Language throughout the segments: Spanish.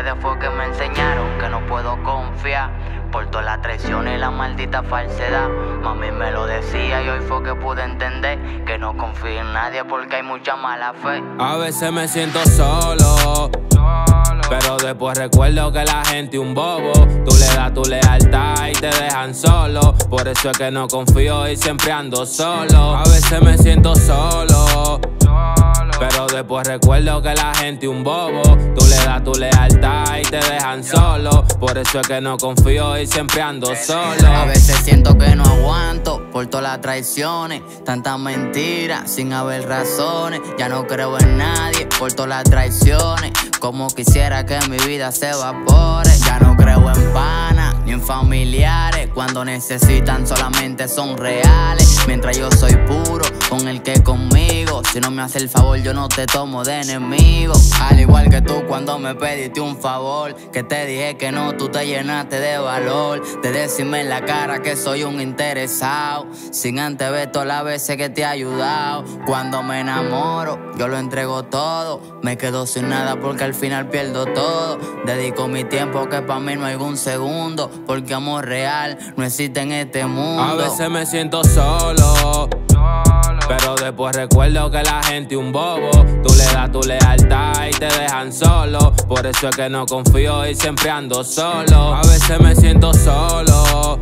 ustedes fue que me enseñaron que no puedo confiar por toda la traición y la maldita falsedad. Mami me lo decía y hoy fue que pude entender que no confío en nadie porque hay mucha mala fe. A veces me siento solo, pero después recuerdo que la gente un bobo. Tú le das tu lealtad y te dejan solo. Por eso es que no confío y siempre ando solo. A veces me siento solo, pero después recuerdo que la gente un bobo. Tú le das tu lealtad y te dejan solo. Por eso es que no confío y siempre ando solo. A veces siento que no aguanto por todas las traiciones, tantas mentiras sin haber razones. Ya no creo en nadie por todas las traiciones, como quisiera que mi vida se evapore. Ya no creo en panas ni en familiares, cuando necesitan solamente son reales. Mientras yo soy puro con el que conmigo, si no me hace el favor yo no te tomo de enemigo. Al igual que tú cuando me pediste un favor, que te dije que no, tú te llenaste de valor, de decirme en la cara que soy un interesado, sin antes ver todas las veces que te he ayudado. Cuando me enamoro yo lo entrego todo, me quedo sin nada porque al final pierdo todo. Dedico mi tiempo que para mí no hay un segundo, porque amor real no existe en este mundo. A veces me siento solo, pero después recuerdo que la gente un bobo. Tú le das tu lealtad y te dejan solo. Por eso es que no confío y siempre ando solo. A veces me siento solo,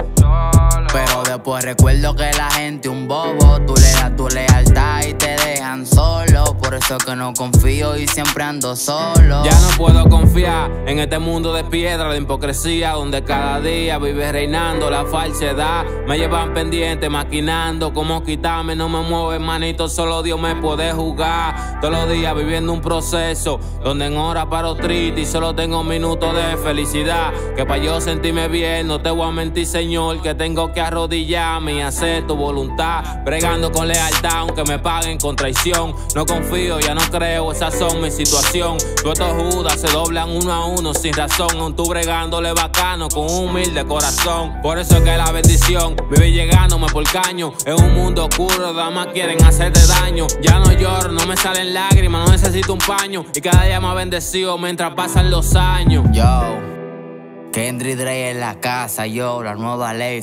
pero después recuerdo que la gente un bobo. Tú le das tu lealtad y te dejan solo. Por eso es que no confío y siempre ando solo. ya no puedo confiar en este mundo de piedra, de hipocresía, donde cada día vive reinando la falsedad. Me llevan pendiente maquinando cómo quitarme, no me mueve manito, solo Dios me puede jugar. Todos los días viviendo un proceso donde en hora paro triste y solo tengo minutos de felicidad. Que para yo sentirme bien no te voy a mentir, Señor, que tengo que arrodillarme y hacer tu voluntad, bregando con lealtad aunque me paguen con traición. No confío, ya no creo, esas son mi situación. Todos estos judas se doblan uno a uno sin razón, aún tú bregándole bacano con un humilde corazón. Por eso es que la bendición vive llegándome por caño. En un mundo oscuro, damas quieren hacerte daño. Ya no lloro, no me salen lágrimas, no necesito un paño, y cada día más bendecido mientras pasan los años. Yo, Kendrick Dre en la casa, yo, la nueva ley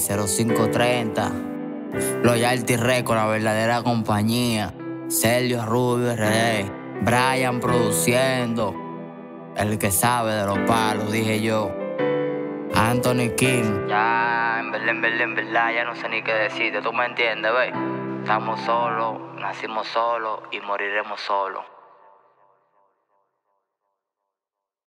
0530. Loyalty Record, la verdadera compañía. Sergio Rubio RD, Brian produciendo, el que sabe de los palos, dije yo. Anthony King. Ya, en verdad, ya no sé ni qué decirte, tú me entiendes, ve. Estamos solos, nacimos solos y moriremos solos.